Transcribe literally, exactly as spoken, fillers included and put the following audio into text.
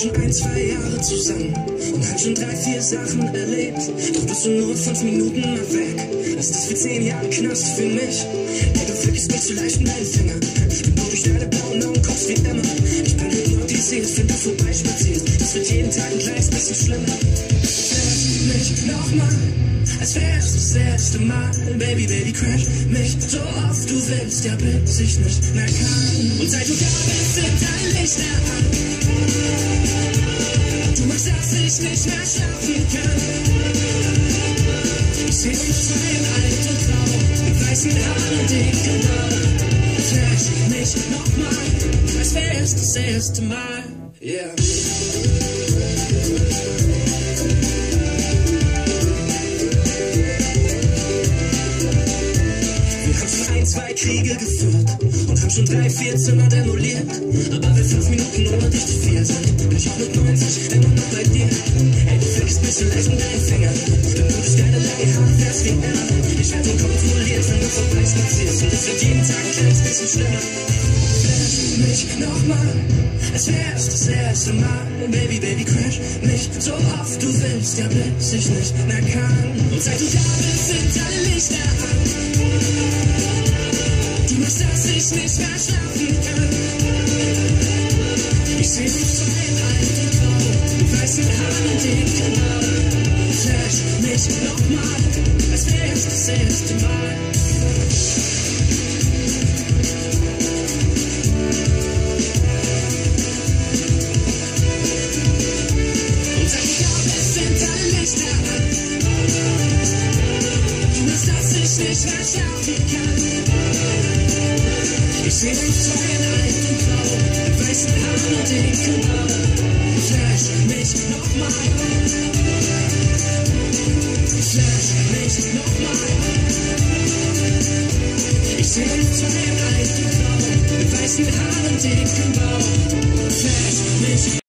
schon ein, zwei Jahre zusammen und haben schon drei, vier Sachen erlebt. Doch bist du nur fünf Minuten mal weg. Ist das wie zehn Jahre Knast für mich? Hey, du vergisst mich zu leicht mit deinen Fingern. Wenn du durch deine blauen Augen kommst wie immer. Ich bin hypnotisiert, wenn du vorbeispazierst. Das wird jeden Tag ein kleines bisschen schlimmer. Crash mich nochmal, als wär's das erste Mal. Baby, Baby, crash mich so oft du willst, ja bis ich nicht mehr kann. Und seit du da bist, sind dein Lichter an. Du machst, dass ich nicht mehr schlafen kann. Ich seh uns zwei in alt und grau, mit weißen Haaren und dicken Augen. Flash mich nochmal, als wär's das erste Mal. Yeah. Zwei Kriege geführt und haben schon drei, vier Zimmer demoliert. Aber wenn fünf Minuten ohne dich zu viel sind, bin ich auch mit neunzig immer noch bei dir. Ey, du vergisst mich so leicht mit deinen Fingern. Wenn du durch deine lange Haare fährst wie immer. Ich werd unkontrolliert, wenn du vorbeispazierst. Und es wird jeden Tag ein kleines bisschen schlimmer. Flash mich nochmal, als wär's das erste Mal. Baby, Baby, crash mich so oft du willst, ja bis ich nicht mehr kann. Und seit du da bist, sind alle Lichter an. Du machst, dass ich nicht mehr schlafen kann. Ich seh uns zwei in alt und grau, mit weißen Haaren und dicken Augen. Flash mich nochmal, als wär's das erste Mal. Und seit du da bist, sind alle Lichter an. Du machst, dass ich nicht mehr schlafen kann. Ich seh uns zwei in alt und grau, mit weißen Haaren und dicken Augen. Flash mich nochmal. Flash mich nochmal. Ich seh uns zwei in alt und grau, mit weißen Haaren und dicken Augen. Flash mich